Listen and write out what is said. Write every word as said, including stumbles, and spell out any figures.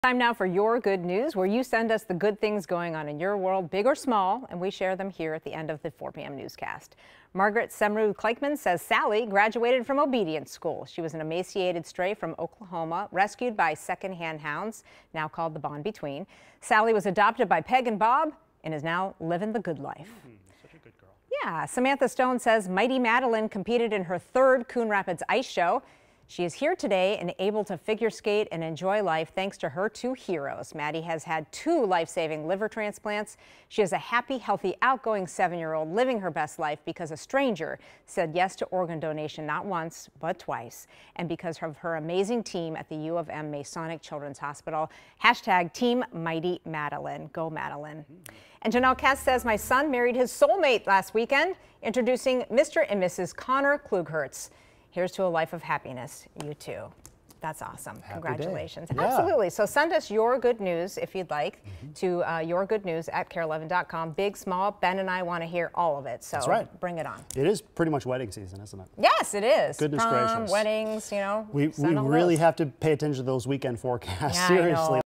Time now for your good news, where you send us the good things going on in your world, big or small, and we share them here at the end of the four p m newscast. Margaret Semru-Kleichman says Sally graduated from obedience school. She was an emaciated stray from Oklahoma, rescued by secondhand hounds, now called the Bond Between. Sally was adopted by Peg and Bob and is now living the good life. Mm, such a good girl. Yeah, Samantha Stone says Mighty Madelyn competed in her third Coon Rapids Ice Show. She is here today and able to figure skate and enjoy life thanks to her two heroes. Maddie has had two life-saving liver transplants. She is a happy, healthy, outgoing seven-year-old living her best life because a stranger said yes to organ donation not once, but twice. And because of her amazing team at the U of M Masonic Children's Hospital. Hashtag Team Mighty Madelyn. Go Madelyn. And Janelle Kess says, my son married his soulmate last weekend, introducing Mister and Missus Connor Klughertz. Here's to a life of happiness, you too. That's awesome. Happy Congratulations. Yeah. Absolutely. So send us your good news, if you'd like, mm-hmm. to uh, your good news at care eleven dot com. Big, small, Ben and I want to hear all of it. So That's right. Bring it on. It is pretty much wedding season, isn't it? Yes, it is. Goodness Prom, gracious. weddings, you know. We, we really have to pay attention to those weekend forecasts. Yeah, Seriously.